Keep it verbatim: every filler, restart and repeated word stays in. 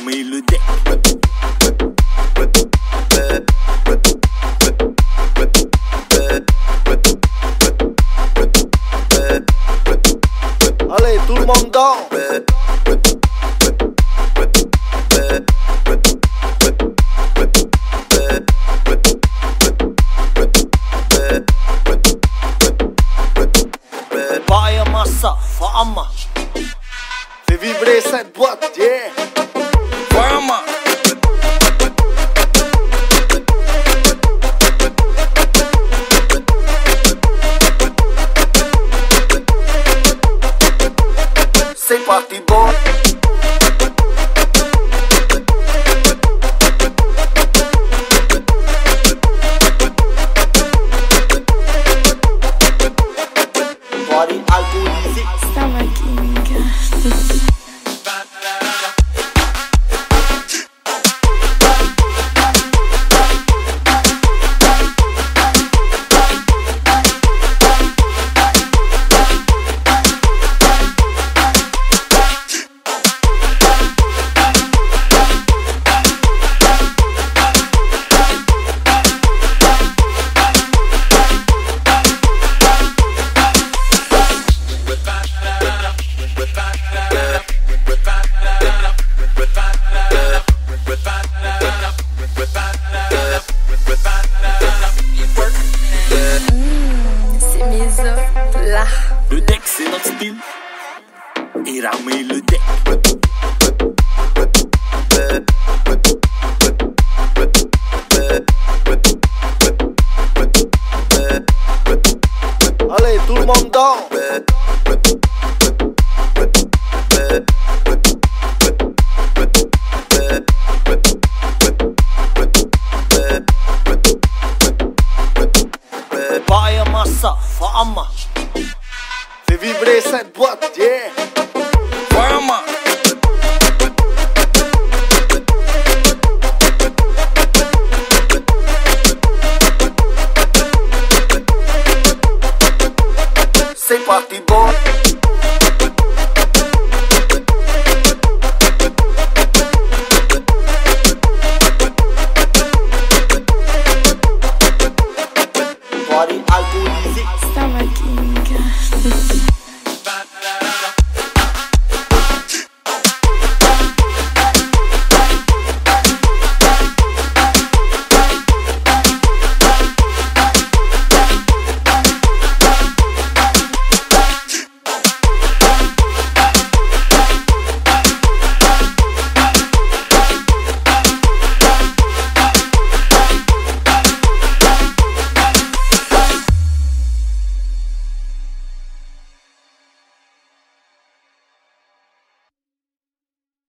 ramer le deck. Allez, tout le monde dort. Baya massa, fama. Fais vibrer cette boîte, yeah. Fama. C'est parti bon. Body alcoolisé. Stava King. Le deck c'est notre style. Et ramer le deck. Allez, tout le monde dort. Baya massa, fama. Fais vibrer cette boîte, yeah.